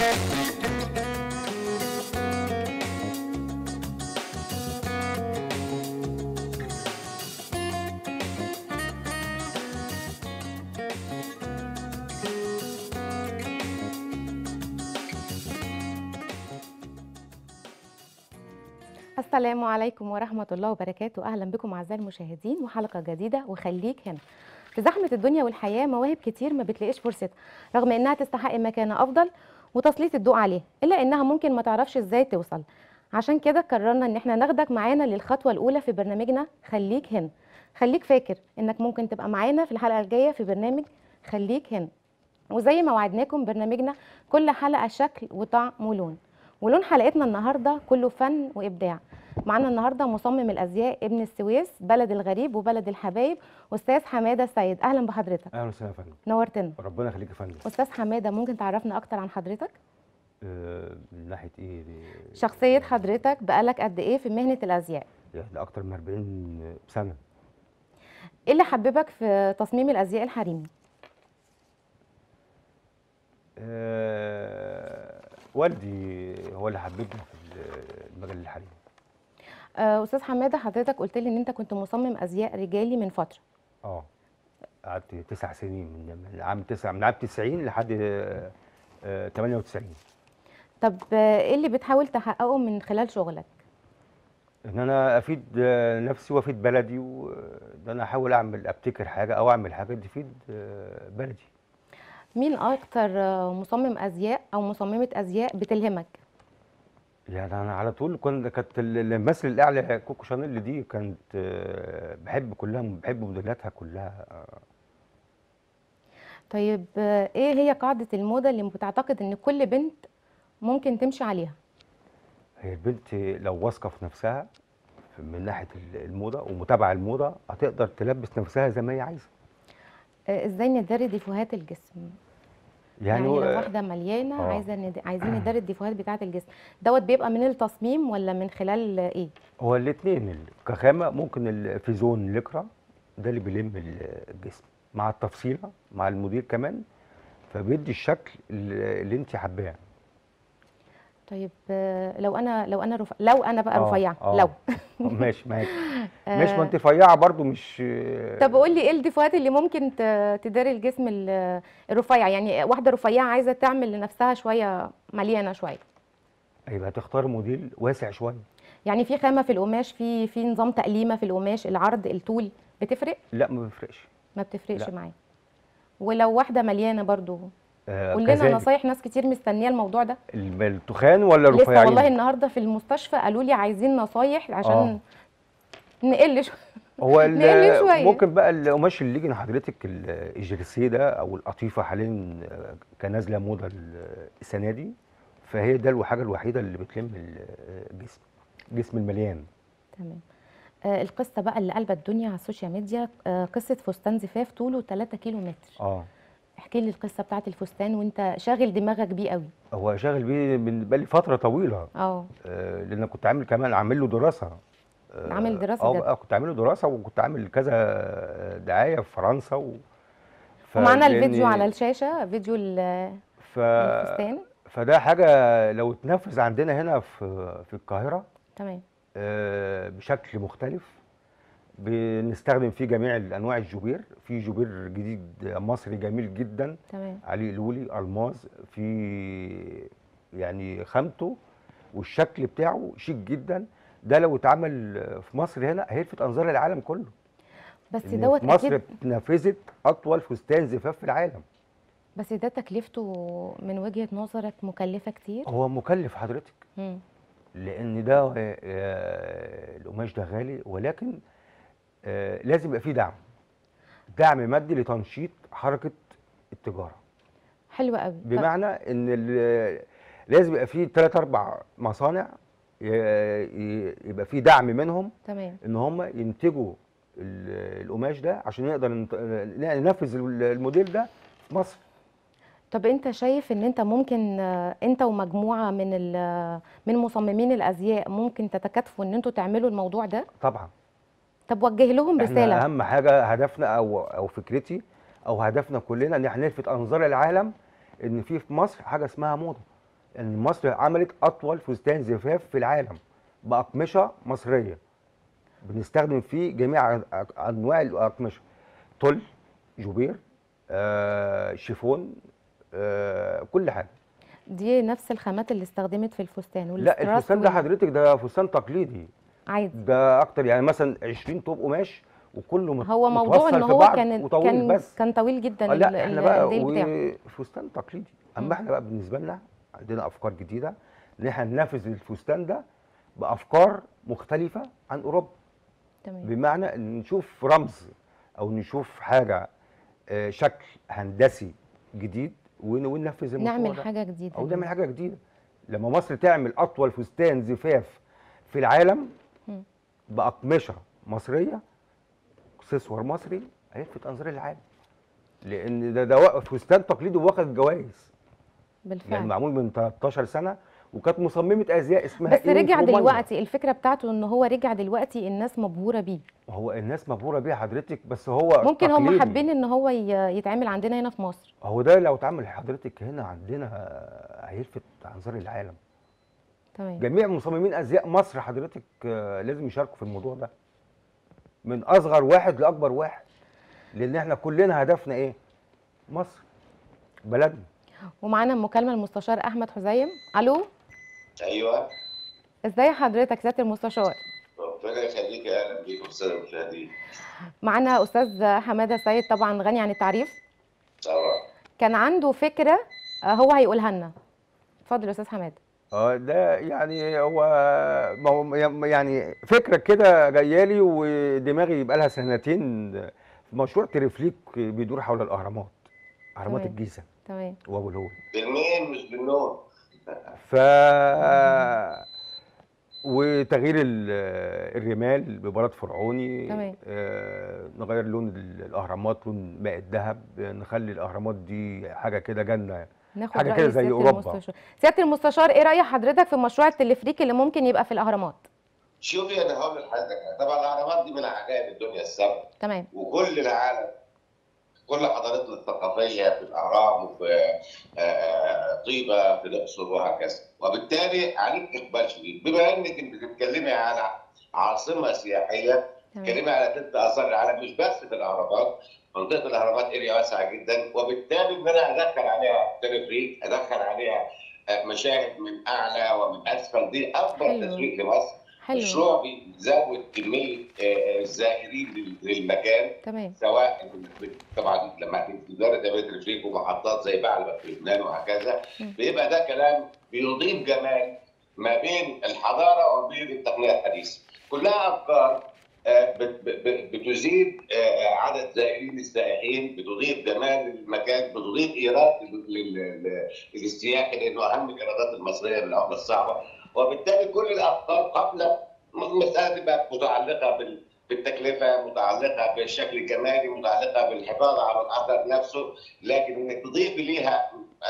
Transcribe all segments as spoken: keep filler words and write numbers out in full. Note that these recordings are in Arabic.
السلام عليكم ورحمة الله وبركاته. أهلا بكم أعزائي المشاهدين وحلقة جديدة وخليك هنا. في زحمة الدنيا والحياة مواهب كتير ما بتلاقيش فرصتها رغم إنها تستحق مكانة أفضل وتسليط الضوء عليها، إلا إنها ممكن ما تعرفش إزاي توصل. عشان كده قررنا إن إحنا ناخدك معانا للخطوة الأولى في برنامجنا خليك هنا. خليك فاكر إنك ممكن تبقى معانا في الحلقة الجاية في برنامج خليك هنا. وزي ما وعدناكم برنامجنا كل حلقة شكل وطعم ولون، ولون حلقتنا النهارده كله فن وابداع. معانا النهارده مصمم الازياء ابن السويس، بلد الغريب وبلد الحبايب، استاذ حماده السيد. اهلا بحضرتك. اهلا وسهلا يا فندم. نورتنا. ربنا يخليك يا فندم. استاذ حماده، ممكن تعرفنا اكتر عن حضرتك؟ أه من ناحيه ايه دي؟ شخصيه حضرتك بقالك قد ايه في مهنه الازياء؟ يعني اكتر من أربعين سنه. ايه اللي حببك في تصميم الازياء الحريمي؟ أه والدي هو اللي حببني في المجال الحريمي. أه استاذ حماده، حضرتك قلت لي ان انت كنت مصمم ازياء رجالي من فتره. اه قعدت تسع سنين من عام تسعة من عام تسعين لحد أه تمانية وتسعين. طب ايه اللي بتحاول تحققه من خلال شغلك؟ ان انا افيد نفسي وافيد بلدي، وان انا احاول اعمل ابتكر حاجه او اعمل حاجه تفيد بلدي. مين اكتر مصمم ازياء او مصممه ازياء بتلهمك؟ يعني انا على طول كنت كانت الممثل الاعلى كوكو شانيل دي كانت بحب كلها، بحب موديلاتها كلها. طيب ايه هي قاعده الموضه اللي بتعتقد ان كل بنت ممكن تمشي عليها؟ هي البنت لو واثقه في نفسها من ناحيه الموضه ومتابعه الموضه هتقدر تلبس نفسها زي ما هي عايزه. ازاي ندري ديفوهات الجسم؟ يعني, يعني لو واحده مليانه آه. عايزه ند... عايزين ندري الديفوهات بتاعه الجسم دوت، بيبقى من التصميم ولا من خلال ايه؟ هو الاثنين. كخامه ممكن الفيزون لكرة ده اللي بيلم الجسم مع التفصيله مع الموديل كمان، فبيدي الشكل اللي انت حباه. طيب لو انا لو انا رف... لو انا بقى رفيعه آه. لو ماشي معاك. مش ما انت رفيعه برضو مش. طب قول لي ايه الديفوهات اللي ممكن تداري الجسم الرفيع؟ يعني واحده رفيعه عايزه تعمل لنفسها شويه مليانه شويه، يبقى تختار موديل واسع شويه. يعني في خامه في القماش، في في نظام تقليمه في القماش، العرض، الطول بتفرق؟ لا ما بيفرقش. ما بتفرقش معايا. ولو واحده مليانه برضو آه قول لنا نصايح، ناس كتير مستنيه الموضوع ده. التخان ولا الرفيعين؟ لسه والله النهارده في المستشفى قالوا لي عايزين نصايح عشان آه. نقل شويه. هو نقل شويه. ممكن بقى القماش اللي يجي لحضرتك الجرسيه ده او القطيفه حاليا كنازله موضه السنه دي، فهي ده الحاجه الوحيده اللي بتلم الجسم، جسم المليان. تمام. آه القصه بقى اللي قلبت الدنيا على السوشيال ميديا، آه قصه فستان زفاف طوله تلاتة كيلو متر. اه احكي لي القصه بتاعت الفستان وانت شاغل دماغك بيه قوي. هو شاغل بيه من بقالي فتره طويله. اه لان كنت عامل كمان عامل له دراسه. آه عامل دراسه اه كنت عامل له دراسه وكنت عامل كذا دعايه في فرنسا و... ومعانا الفيديو على الشاشه، فيديو ف... الفستان. فده حاجه لو اتنفذ عندنا هنا في في القاهره تمام آه بشكل مختلف، بنستخدم فيه جميع انواع الجوبير. في جوبير جديد مصري جميل جدا تمام عليه لولي الماظ، في يعني خامته والشكل بتاعه شيك جدا. ده لو اتعمل في مصر هنا هيلفت انظار العالم كله. بس دوت في مصر اتنفذت اطول فستان زفاف في العالم. بس ده تكلفته من وجهة نظرك مكلفة كتير؟ هو مكلف حضرتك. مم. لان ده القماش ده غالي، ولكن لازم يبقى فيه دعم دعم مادي لتنشيط حركه التجاره. حلو قوي. بمعنى ان لازم يبقى فيه ثلاث اربع مصانع يبقى فيه دعم منهم. تمام. ان هم ينتجوا القماش ده عشان نقدر ننفذ الموديل ده في مصر. طب انت شايف ان انت ممكن انت ومجموعه من من مصممين الازياء ممكن تتكاتفوا ان انتوا تعملوا الموضوع ده؟ طبعا. طب وجه لهم رساله. احنا اهم حاجه هدفنا او او فكرتي او هدفنا كلنا ان احنا نلفت انظار العالم ان في في مصر حاجه اسمها موضه. ان مصر عملت اطول فستان زفاف في العالم باقمشه مصريه، بنستخدم فيه جميع انواع الاقمشه، طل، جوبير، آه، شيفون، آه، كل حاجه. دي نفس الخامات اللي استخدمت في الفستان لا والاستراس الفستان ده وال... حضرتك ده فستان تقليدي، عادي. ده اكتر يعني مثلا عشرين طوب قماش وكله مت- هو موضوع ان متوصل في هو بعض كان وطويل كان بس. كان طويل جدا اه ال- لا احنا ال- بقى الديل بتاعه. وفستان تقليدي، اما مم. احنا بقى بالنسبه لنا عندنا افكار جديده ان احنا ننفذ الفستان ده بافكار مختلفه عن اوروبا. تمام. بمعنى ان نشوف رمز او نشوف حاجه، آه، شكل هندسي جديد ون- وننفذ المشروع نعمل ده، حاجه جديده او نعمل جديده. حاجه جديده. لما مصر تعمل اطول فستان زفاف في العالم مم. باقمشه مصريه، اكسسوار مصري، هيلفت انظار العالم، لان ده ده فستان تقليدي واخد جوائز، يعني بالفعل. معمول من تلتاشر سنه، وكانت مصممه ازياء اسمها بس ايرين رجع رومانيا. دلوقتي الفكره بتاعته ان هو رجع دلوقتي الناس مبهوره بيه. هو الناس مبهوره بيه حضرتك، بس هو ممكن هم تقليدي. حابين ان هو ي- يتعمل عندنا هنا في مصر. هو ده لو اتعمل حضرتك هنا عندنا هيلفت انظار العالم. تمام. جميع مصممين ازياء مصر حضرتك آه، لازم يشاركوا في الموضوع ده، من اصغر واحد لاكبر واحد، لان احنا كلنا هدفنا ايه؟ مصر بلدنا. ومعانا مكالمه المستشار احمد حزيم. الو. ايوه. ازاي حضرتك سياده المستشار؟ ربنا يخليك، اهلا بيك استاذ المشاهدين. معانا استاذ حماده السيد، طبعا غني عن التعريف. طبعا. كان عنده فكره آه، هو هيقولها لنا. اتفضل يا استاذ حماده. اه ده يعني هو ما هو يعني فكره كده جايه لي ودماغي يبقى لها سنتين، في مشروع تريفليك بيدور حول الاهرامات، اهرامات تمام. الجيزه تمام. وابو الهول. بالمين مش بالنون. ف وتغيير ال- الرمال ببراد فرعوني، تمام. آه، نغير لون ال- الاهرامات لون ماء الذهب، نخلي الاهرامات دي حاجه كده جنه، ناخد حاجه راي كده زي سياده اوروبا. المستشار. سياده المستشار، ايه راي حضرتك في مشروع التلفريك اللي ممكن يبقى في الاهرامات؟ شوفي انا هقول لحضرتك، طبعا الاهرامات دي من عجائب الدنيا السبع. تمام. وكل العالم، كل حضارتنا الثقافيه في الاهرام وفي آه، آه، طيبه في الاقصر وهكذا، وبالتالي عليك اقبال شديد. بما انك بتتكلمي على عاصمه سياحيه، تمام. بتتكلمي على تلت اثار العالم مش بس في الاهرامات. منطقه الاهرامات اريا واسعه جدا، وبالتالي ان انا ادخل عليها تلفريك، ادخل عليها آه، مشاهد من اعلى ومن اسفل، دي افضل حلو. تسويق لمصر. حلو. مشروع بيزود كميه آه، آه، الزائرين لل- للمكان. تمام. سواء طبعا لما تقدر تعمل تلفريك ومحطات زي بعلبك في لبنان وهكذا، مم. بيبقى ده كلام بيضيف جمال ما بين الحضاره وبين التقنيه الحديثه. كلها افكار آه، بت- بت- بتزيد آه، عدد زائرين السائحين، بتضيف جمال للمكان، بتضيف ايراد لل- لل- لل- للسياحي، لانه اهم الايرادات المصريه بالعمله الصعبه. وبالتالي كل الافكار قبل مساله تبقى متعلقه بال بالتكلفه، متعلقه بالشكل الجمالي، متعلقه بالحفاظ على الاثر نفسه، لكن انك تضيفي ليها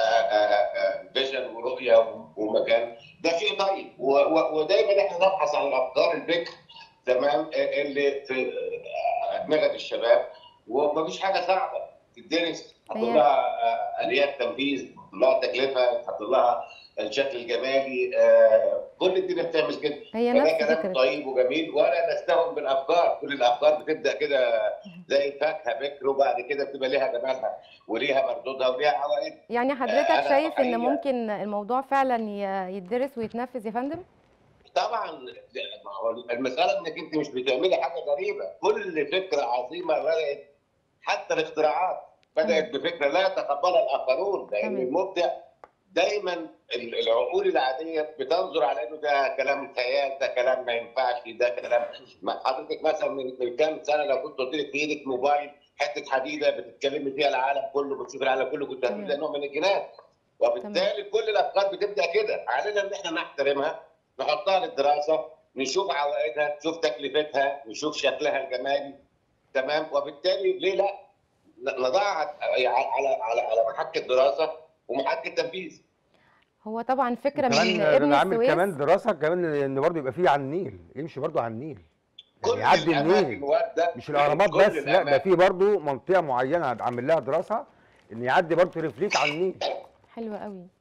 فيجن ورؤيه ومكان، ده شيء طيب. و- و- ودايما احنا نبحث عن الافكار الفكر، تمام، اللي في ادمغه الشباب، ومفيش حاجه صعبه تدرس، تحط هي لها آه، اليات تنفيذ، تحط لها تكلفه، تحط لها الشكل الجمالي، آه، كل الدنيا بتعمل كده. هي فده نفس كلام فكره. طيب وجميل، ولا نستهون بالافكار. كل الافكار بتبدا كده زي الفاكهه بكر، وبعد كده بتبقى ليها جمالها وليها مردودها وليها عوائد. يعني آه، حضرتك انا شايف ان حقيقه ممكن الموضوع فعلا ي- يتدرس ويتنفذ يا فندم؟ طبعا. ما هو المساله انك انت مش بتعملي حاجه غريبه، كل فكره عظيمه بدات، حتى الاختراعات بدات تمام. بفكره لا يتقبلها الاخرون، لان تمام. المبدع دايما ال- العقول العاديه بتنظر على انه ده كلام خيال، ده كلام ما ينفعش، ده كلام. ما حضرتك مثلا من من كام سنه لو كنت قلت لك في ايدك موبايل حته حديده بتتكلمي فيها العالم كله، بتشوف العالم كله، كنت هتقول ده تمام. نوع من الجنان. تمام. وبالتالي كل الافكار بتبدا كده، علينا ان احنا نحترمها، نحطها للدراسه، نشوف عوائدها، نشوف تكلفتها، نشوف شكلها الجمالي، تمام. وبالتالي ليه لا نضعها على على على محك الدراسه ومحك التنفيذ. هو طبعا فكره من وكمان ابن انا عامل السويس. كمان دراسه كمان ان برضه يبقى فيه على النيل، يمشي برضه على النيل، يعني كل يعدي الاماكن النيل، وارده، مش الاهرامات كل بس، لا ده الاماكن. في برضه منطقه معينه عامل لها دراسه ان يعدي برضه ريفليك على النيل. حلوه قوي.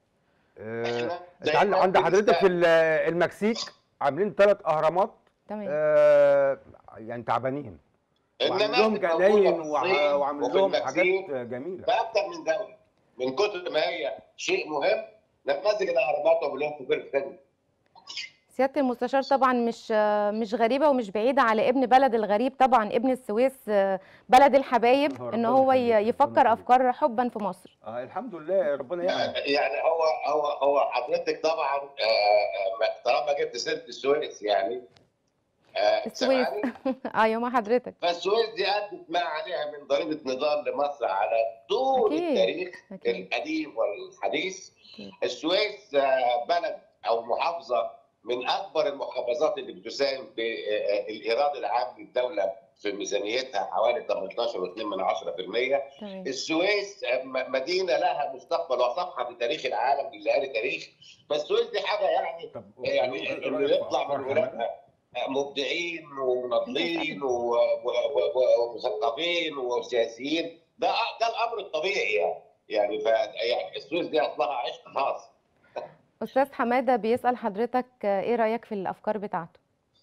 آه، احنا انت عند دايما عند حضرتك في بنستهدف. ال- المكسيك عاملين ثلاث اهرامات، تمام. آه، يعني تعبانين، وعاملين لهم النماذج موجوده جناين في وع- الصين وعاملين وفي لهم حاجات المكسيك جميله. في اكثر من دوله، من كتر ما هي شيء مهم. نماذج الاهرامات وبلاد في كل ثانيه. سيادة المستشار طبعا مش مش غريبة ومش بعيدة على ابن بلد الغريب طبعا ابن السويس، بلد الحبايب، آه، ان ربنا هو يخليك، ي- ربنا يفكر يخليك. افكار حبا في مصر. اه الحمد لله، ربنا يعلم. يعني هو هو هو حضرتك طبعا آه، آه، طالما جبت سيره السويس يعني آه، السويس سامعني؟ ايوه مع حضرتك. فالسويس دي ادت ما عليها من ضريبه نضال لمصر على طول اكيد التاريخ اكيد القديم والحديث. أكيد. السويس آه، بلد او محافظه من اكبر المحافظات اللي بتساهم في آه، الايراد العام للدوله في ميزانيتها حوالي ثمانية عشر فاصلة اثنين بالمئة. تمام. السويس آه، م- مدينه لها مستقبل وصفحه في تاريخ العالم اللي قال تاريخ. فالسويس دي حاجه يعني طب يعني ايه انه رايك في يطلع افكار من حماده؟ ولادها مبدعين انت ومناضلين اسألني. و- و- و- ومثقفين وسياسيين. ده ده الامر الطبيعي يعني. يعني ف يعني السويس دي اصلها عشق خاص. استاذ حمادة بيسأل حضرتك آه، ايه رأيك في الافكار بتاعته؟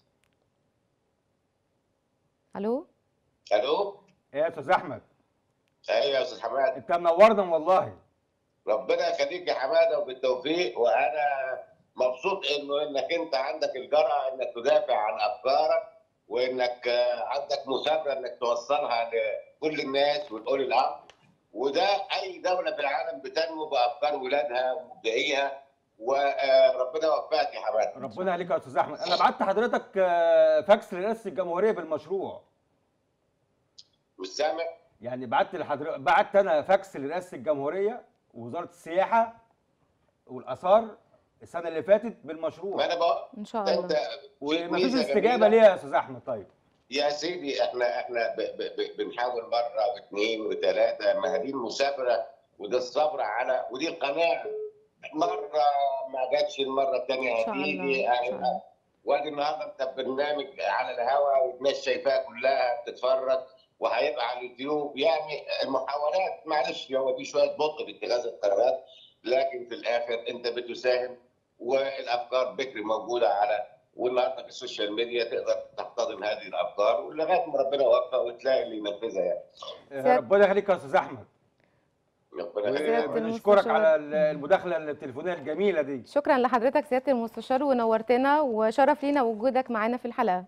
الو. الو. ايه يا استاذ احمد؟ ايوه يا استاذ حماد. انت منورنا والله. ربنا يخليك يا حماده وبالتوفيق. وانا مبسوط انه انك انت عندك الجرأه انك تدافع عن افكارك، وانك آه، عندك مثابره انك توصلها لكل الناس ولاولي الامر. وده اي دوله في العالم بتنمو بافكار ولادها ومبدعيها. وربنا يوفقك يا حماده. ربنا يخليك يا استاذ احمد. انا بعت حضرتك آه، فاكس لرئاسه الجمهوريه بالمشروع. مش سامع؟ يعني بعت لحضرتك، بعت انا فاكس لرئاسه الجمهوريه ووزاره السياحه والاثار السنه اللي فاتت بالمشروع. ما انا بقول ان شاء انت الله. ومفيش استجابه ليه يا استاذ احمد؟ طيب يا سيدي احنا احنا ب ب ب بنحاول مره واثنين وثلاثه. ما هذه المثابره وده الصبر على ودي القناعه. مره ما جاتش، المره الثانيه ان شاء الله هتيجي. ان شاء الله. وادي النهارده انت برنامج على الهواء والناس شايفاه كلها بتتفرج، وهيبقى على اليوتيوب. يعني المحاولات معلش هو في شويه بطء في اتخاذ القرارات، لكن في الاخر انت بتساهم والافكار بكري موجوده على والنهارده في السوشيال ميديا تقدر تحتضن هذه الافكار ولغايه ما ربنا يوفق وتلاقي اللي ينفذها يعني. آه، سيادة- ربنا يخليك يا استاذ احمد. ربنا سيادة يخليك. وبنشكرك المستشار. على المداخله التليفونيه الجميله دي. شكرا لحضرتك سيادة المستشار ونورتنا وشرف لينا وجودك معانا في الحلقة.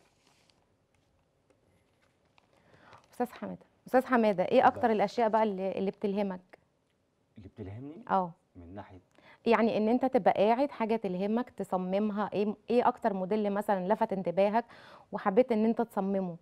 استاذ حماده استاذ حماده ايه اكتر الاشياء بقى اللي, اللي بتلهمك؟ اللي بتلهمني اه من ناحيه يعني ان انت تبقى قاعد حاجه تلهمك تصممها، ايه ايه اكتر موديل مثلا لفت انتباهك وحبيت ان انت تصممه؟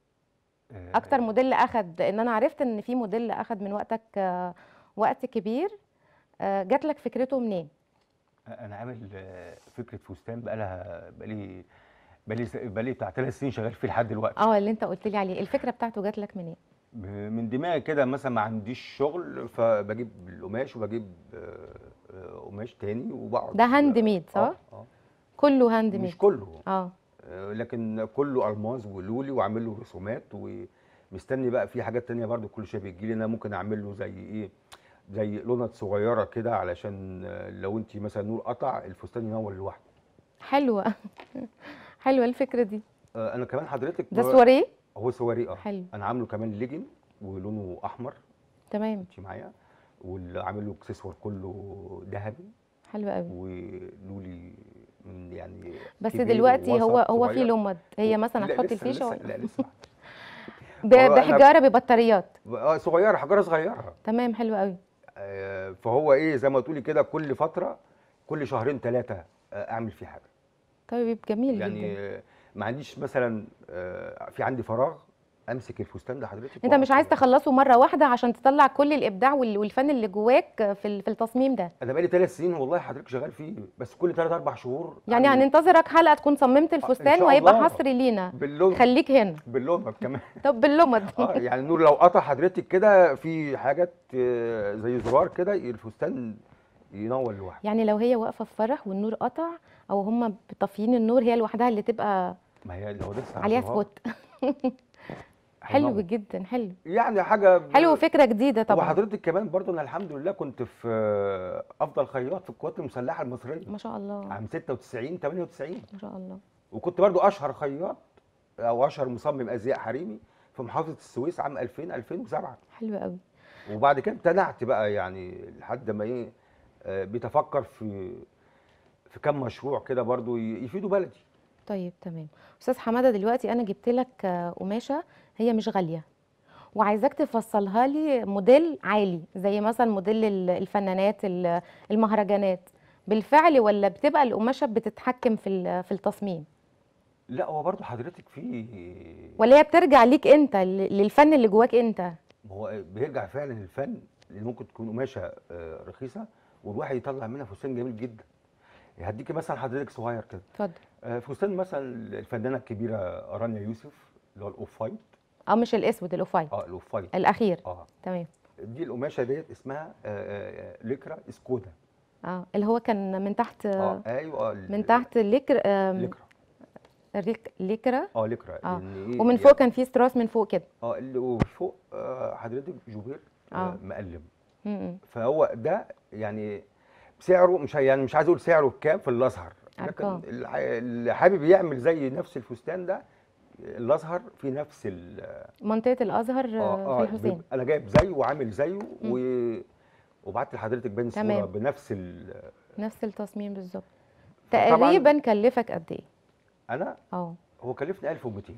آه، اكتر موديل اخد، ان انا عرفت ان في موديل اخد من وقتك آه، وقت كبير، آه، جات لك فكرته منين؟ انا عامل آه، فكره فستان بقالها بقالي بقالي بقالي بتاع ثلاث سنين شغال فيه لحد دلوقتي. اه اللي انت قلت لي عليه، الفكره بتاعته جات لك منين؟ من دماغي كده، مثلا ما عنديش شغل فبجيب القماش وبجيب آه، آه، قماش تاني وبقعد. ده هاند ميد صح؟ اه اه كله هاند ميد؟ مش كله، اه آه، لكن كله الماظ ولولي وعامل له رسومات، ومستني بقى في حاجات تانية برضو كل شويه بتجي لي. انا ممكن اعمل له زي ايه، زي لونات صغيره كده علشان آه، لو انت مثلا نور قطع الفستان ينور لوحده. حلوه حلوه الفكره دي. آه، انا كمان حضرتك ده سواريه؟ هو سواري اه حلو. انا عامله كمان ليجن ولونه احمر. تمام. انت معايا؟ واللي عامل له اكسسوار كله ذهبي حلو قوي. ولولي من يعني بس كبير دلوقتي هو ووسط هو في صغير. لمض، هي و- مثلا لا هتحطي لسه الفيشه لسه ولا لا لسه ب- هو أنا- بحجاره ببطاريات؟ اه صغيره، حجاره صغيره. تمام حلو قوي. آه، فهو ايه زي ما تقولي كده كل فتره، كل شهرين ثلاثه اعمل فيه حاجه. طيب جميل يعني جدا. آه، ما عنديش مثلا آه، في عندي فراغ امسك الفستان ده حضرتك انت وأقعد مش عايز كده. تخلصه مره واحده عشان تطلع كل الابداع وال- والفن اللي جواك في ال- في التصميم ده؟ انا بقالي ثلاث سنين والله حضرتك شغال فيه، بس كل ثلاث اربع شهور يعني أعمل هننتظرك حلقه تكون صممت إن الفستان شاء وهيبقى الله. حصري لينا. باللون خليك هنا. باللون كمان. طب باللمض اه يعني النور لو قطع حضرتك كده في حاجات آه، زي زرار كده الفستان ينور لوحده. يعني لو هي واقفه في فرح والنور قطع او هم طافيين النور، هي لوحدها اللي تبقى ما هي لو لسه عليها زرار. سبوت حلو هينور. جدا، حلو يعني حاجه ب- حلو، فكره جديده طبعا. وحضرتك كمان برضو انا الحمد لله كنت في افضل خياط في القوات المسلحه المصريه ما شاء الله، عام ستة وتسعين تمانية وتسعين، ما شاء الله. وكنت برضو اشهر خياط او اشهر مصمم ازياء حريمي في محافظه السويس عام ألفين ألفين وسبعة. حلو قوي. وبعد كده امتنعت بقى يعني لحد ما ايه آه، بيتفكر في في كام مشروع كده برضو ي- يفيدوا بلدي. طيب تمام. استاذ حماده، دلوقتي انا جبت لك آه، قماشه هي مش غاليه، وعايزاك تفصلها لي موديل عالي زي مثلا موديل ال- الفنانات ال- المهرجانات، بالفعل ولا بتبقى القماشه بتتحكم في ال- في التصميم، لا هو برضو حضرتك في ولا هي بترجع ليك انت ل- للفن اللي جواك انت؟ ما هو بيرجع فعلا للفن، اللي ممكن تكون قماشه آه، رخيصه والواحد يطلع منها فستان جميل جدا. هديكي مثلا حضرتك صغير كده اتفضل. آه، فستان مثلا الفنانه الكبيره رانيا يوسف اللي هو الاوف وايت. اه مش الاسود، الاوفايت اه الاوف وايت الاخير. اه تمام. دي القماشه ديت اسمها آه، آه، ليكرا سكودا. اه اللي هو كان من تحت، اه ايوه آه، من تحت ليكر آم، ليكرا ريك- ليكرا. اه ليكرا اه لأن إيه ومن يعني- فوق كان في ستراس من فوق كده. اه اللي وفوق آه، حضرتك جوبير آه. آه. مقلم. م- م. فهو ده يعني سعره مش هي- يعني مش عايز اقول سعره بكام في الازهر، لكن أرقام. الح- اللي حابب يعمل زي نفس الفستان ده الازهر في نفس ال منطقه الازهر آه، في الحسين. بيبقى انا جايب زيه وعامل زيه و... وبعت لحضرتك باين صوره تمام. بنفس ال... نفس التصميم بالظبط. فطبعاً تقريبا كلفك قد ايه؟ انا اه هو كلفني ألف ومئتين.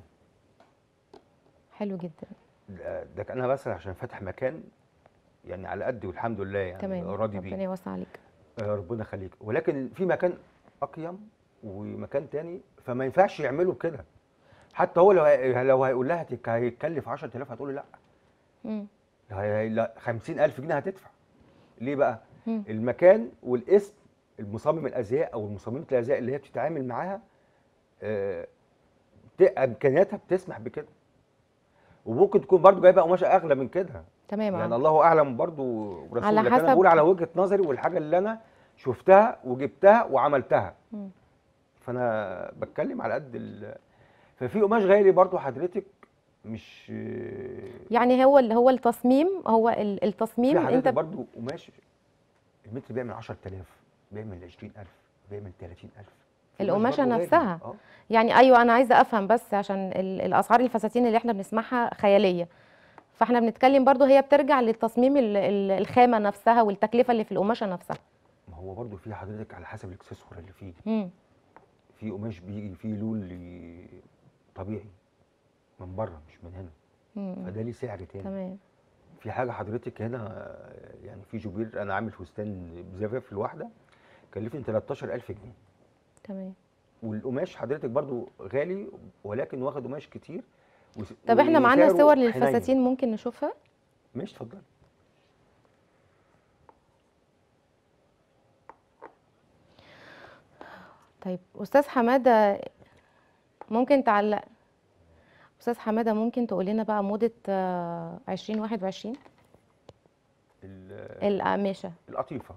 حلو جدا. ده ده انا بس عشان فاتح مكان يعني على قدي والحمد لله يعني تمام، راضي ربنا بيه. يوسع عليك. آه، ربنا يخليك، ولكن في مكان اقيم ومكان تاني فما ينفعش يعملوا كده. حتى هو لو هي- لو هيقول لها هتك- هيتكلف عشرة آلاف هتقول له لا. مم. لو هي- لا خمسين ألف جنيه هتدفع. ليه بقى؟ مم. المكان والاسم المصمم الازياء او المصممه الازياء اللي هي بتتعامل معاها آه، بت- امكانياتها بتسمح بكده. وممكن تكون برضو جايبه قماشه اغلى من كده. تمام. يعني اه الله اعلم برضو ورسوله، على لكن انا حسب- بقول على وجهه نظري والحاجه اللي انا شفتها وجبتها وعملتها. مم. فانا بتكلم على قد ال... ففي قماش غالي برضو حضرتك مش يعني هو اللي هو التصميم، هو ال- التصميم في انت حضرتك ب- برضو قماش المتر بيعمل عشرة آلاف، بيعمل عشرين ألف، بيعمل ثلاثين ألف. في قماش القماشه برضو غالي. نفسها. اه يعني ايوه انا عايزه افهم بس عشان ال- الاسعار الفساتين اللي احنا بنسمعها خياليه، فاحنا بنتكلم برضو هي بترجع للتصميم ال- ال- الخامه نفسها والتكلفه اللي في القماشه نفسها. ما هو برضو في حضرتك على حسب الاكسسوار اللي فيه. مم. في قماش بيجي فيه لون لي- طبيعي من بره مش من هنا، مم. فده ليه سعر تاني. تمام. في حاجه حضرتك هنا آه، يعني في جوبير انا عامل فستان بزفاف الواحده كلفني تلتاشر ألف جنيه. تمام. والقماش حضرتك برضو غالي ولكن واخد قماش كتير. وس- طب احنا معانا وسعره صور حنين. للفساتين ممكن نشوفها؟ ماشي اتفضل. طيب استاذ حماده ممكن تعلق، استاذ حماده ممكن تقول لنا بقى موضه آه، ألفين وواحد وعشرين ال- القماشه القطيفه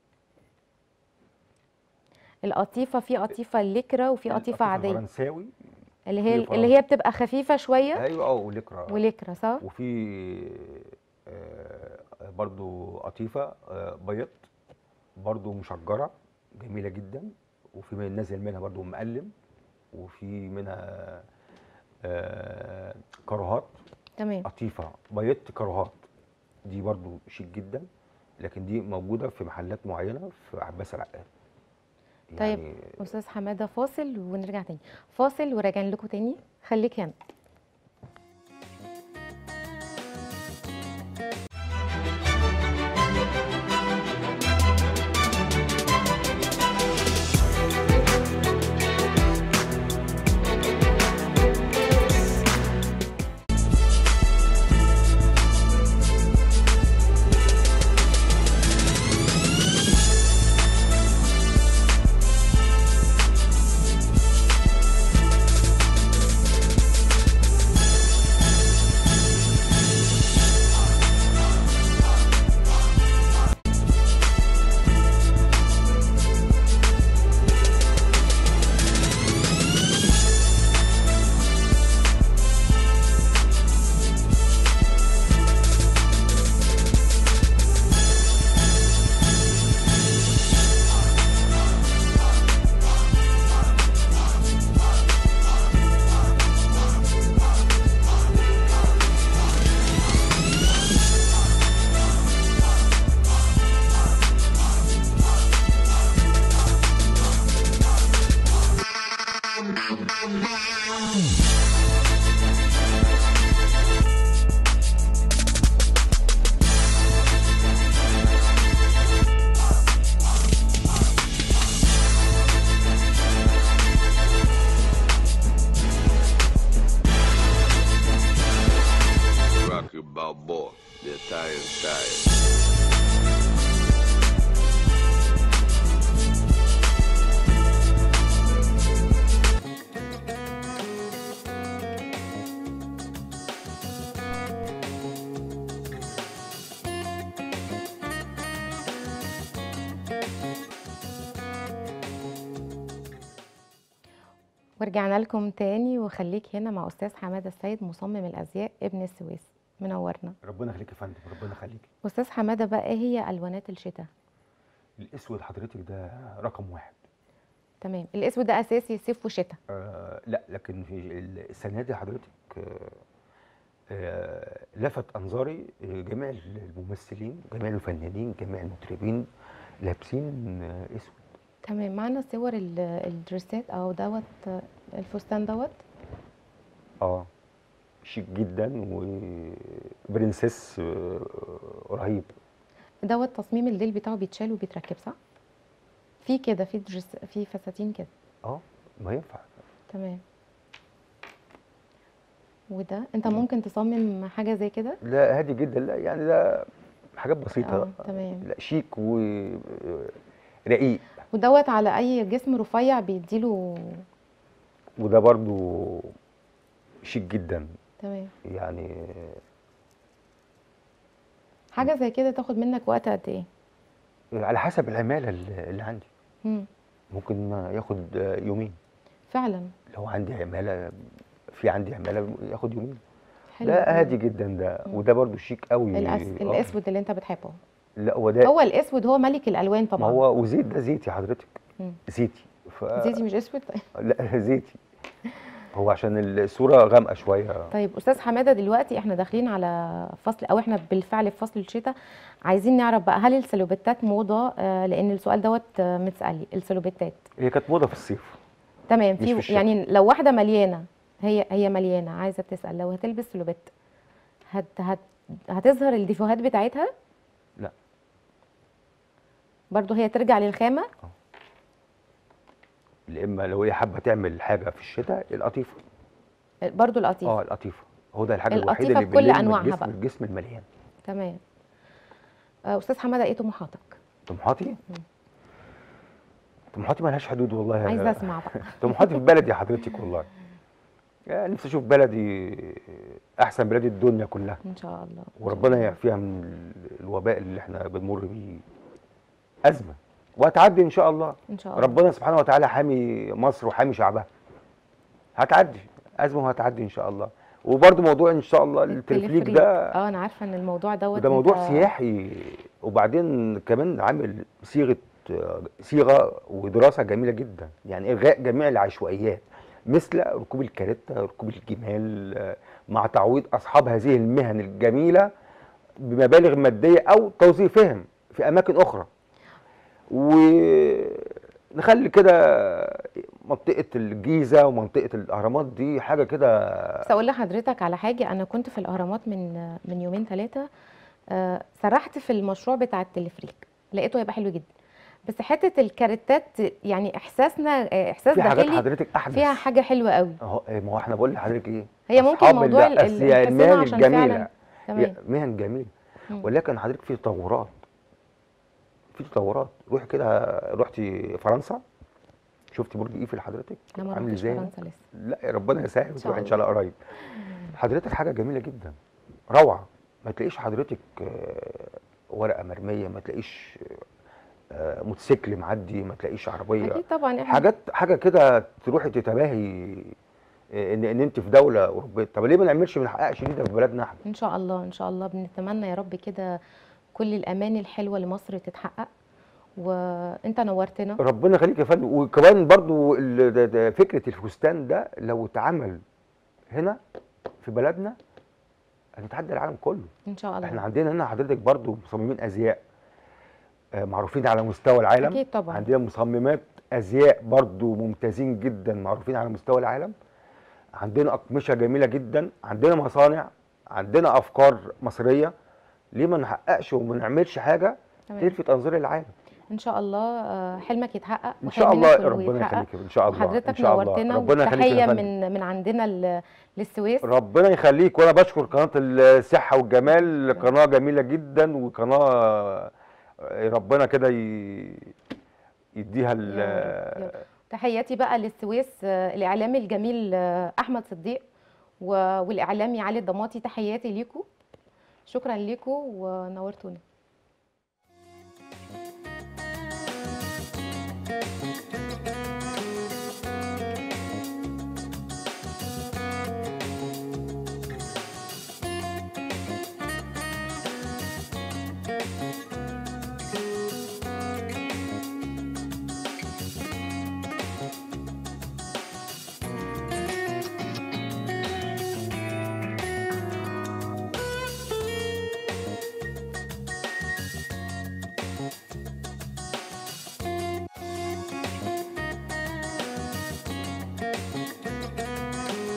القطيفه، في قطيفه ليكرا وفي قطيفه القطيفة عاديه الفرنساوي اللي هي في اللي هي بتبقى خفيفه شويه ايوه اه وليكرا وليكرا صح؟ وفي آه، برضو قطيفه آه، بيض برضو مشجره جميله جدا، وفي من نازل منها برضو مقلم، وفي منها آه، كراهات تمام. قطيفه بيض كراهات دي برضو شيك جدا، لكن دي موجوده في محلات معينه في عباس العقاد. طيب يعني استاذ حماده فاصل ونرجع تاني، فاصل وراجعين لكم تاني، خليك هنا. ورجعنا لكم تاني، وخليك هنا مع استاذ حماده السيد مصمم الازياء ابن السويس، منورنا. ربنا يخليك يا فندم، ربنا يخليك. استاذ حماده بقى، ايه هي الوانات الشتاء؟ الاسود حضرتك ده رقم واحد. تمام. الاسود ده اساسي صيف وشتاء؟ آه لا، لكن في السنه دي حضرتك آه آه لفت انظاري جميع الممثلين، جميع الفنانين، جميع المطربين لابسين آه اسود. تمام. معانا صور ال- الدريسات او دوت الفستان دوت. اه شيك جدا وبرنسيس آه رهيب. دوت تصميم الليل بتاعه بيتشال وبيتركب، صح؟ في كده في درس، في فساتين كده. اه ما ينفع. تمام. وده انت ممكن تصمم حاجه زي كده؟ لا هادي جدا، لا يعني ده حاجات بسيطه. اه تمام. لا شيك ورقيق. ودوت على اي جسم رفيع بيديله. وده برضو شيك جدا. تمام. يعني حاجه زي كده تاخد منك وقت قد ايه؟ على حسب العماله اللي اللي عندي. امم ممكن ياخد يومين. فعلا. لو عندي عماله، في عندي عماله ياخد يومين. حلو ده أوي. هادي جدا ده. مم. وده برضو شيك قوي. الأس... آه. الاسود اللي انت بتحبه. لا وده هو الاسود هو ملك الالوان ما طبعا. هو وزيت، ده زيتي حضرتك. مم. زيتي ف... زيتي مش اسود. لا زيتي. هو عشان الصوره غامقه شويه. طيب استاذ حماده، دلوقتي احنا داخلين على فصل، او احنا بالفعل في فصل الشتاء. عايزين نعرف بقى، هل السلوبيتات موضه؟ آه لان السؤال دوت آه متسالي. السلوبيتات هي كانت موضه في الصيف. تمام. مش في في الشتاء. يعني لو واحده مليانه، هي هي مليانه عايزه تسال، لو هتلبس سلوبيت هت هت هتظهر الديفوهات بتاعتها؟ لا برضو هي ترجع للخامه. يا اما لو هي حابه تعمل حاجه في الشتاء القطيفه. برضو القطيف. اه القطيفه هو ده الحاجه القطيفة الوحيده اللي بكل بتلم أنواعها الجسم بقى. الجسم المليان. تمام. آه استاذ حماده، ايه طموحاتك؟ طموحاتي طموحاتي مالهاش حدود والله. عايزه اسمع بقى. طموحاتي في بلدي حضرتك والله. يعني نفسي اشوف بلدي احسن بلاد الدنيا كلها. ان شاء الله. وربنا يعافيها من الوباء اللي احنا بنمر بيه، ازمه وهتعدي ان شاء الله. ان شاء الله. ربنا سبحانه وتعالى حامي مصر وحامي شعبها. هتعدي ازمه وهتعدي ان شاء الله. وبرده موضوع ان شاء الله التلفريك ده، اه انا عارفه ان الموضوع دوت ده موضوع انت- سياحي. وبعدين كمان عامل صيغه صيغه ودراسه جميله جدا، يعني الغاء جميع العشوائيات مثل ركوب الكاريتا، ركوب الجمال، مع تعويض اصحاب هذه المهن الجميله بمبالغ ماديه او توظيفهم في اماكن اخرى. ونخلي كده منطقه الجيزه ومنطقه الاهرامات دي حاجه كده. بس اقول لحضرتك على حاجه، انا كنت في الاهرامات من من يومين ثلاثه، آه سرحت في المشروع بتاع التلفريك، لقيته هيبقى حلو جدا. بس حته الكاريتات يعني احساسنا آه، احساس في حاجات داخلي حضرتك احدث فيها حاجه حلوه قوي. اهو. ما هو احنا بقول لحضرتك ايه، هي ممكن أصحاب موضوع ال- ال- أصل هي الحسنة المهن عشان الجميله. فعلا. تمام. مهن جميله. مم. ولكن حضرتك في تطورات، في تطورات. روحي كده، رحتي فرنسا شفتي برج ايفل حضرتك انا ما عامل رحتش ازاي؟ فرنسا لسه. لا ربنا يسهل إن شاء وتروحي ان شاء الله قريب. حضرتك حاجه جميله جدا، روعه. ما تلاقيش حضرتك آه، ورقه مرميه، ما تلاقيش آه، موتوسيكل معدي، ما تلاقيش عربيه. اكيد طبعا. احنا حاجات حاجه كده تروحي تتباهي آه، ان ان انت في دوله اوروبيه. طب ليه ما نعملش ما نحققش دي ده في بلدنا احنا؟ ان شاء الله ان شاء الله بنتمنى يا رب كده كل الاماني الحلوه لمصر تتحقق. وانت نورتنا. ربنا يخليك يا فندم. وكمان برضو ال- ده- ده فكره الفستان ده لو اتعمل هنا في بلدنا هتتعدى العالم كله. ان شاء الله. احنا عندنا هنا حضرتك برضو مصممين ازياء آه، معروفين على مستوى العالم. اكيد طبعا. عندنا مصممات ازياء برضو ممتازين جدا معروفين على مستوى العالم. عندنا اقمشه جميله جدا، عندنا مصانع، عندنا افكار مصريه. ليه ما نحققش وما نعملش حاجه تمام. تلفت انظار العالم؟ ان شاء الله آه، حلمك يتحقق ان شاء وحلمنا الله. كله ربنا يتحقق. يخليك ان شاء الله. ان وحضرتك شاء الله. نورتنا، ربنا يخليك يا وتحيه فندم. من من عندنا ل- للسويس. ربنا يخليك. وانا بشكر قناه الصحه والجمال، قناه جميله جدا، وقناه ربنا كده ي- يديها ال- يا رب، يا رب. تحياتي بقى للسويس، آه، الاعلامي الجميل آه، احمد صديق و- والاعلامي علي الضماطي. تحياتي ليكم، شكرا ليكم ونورتونا.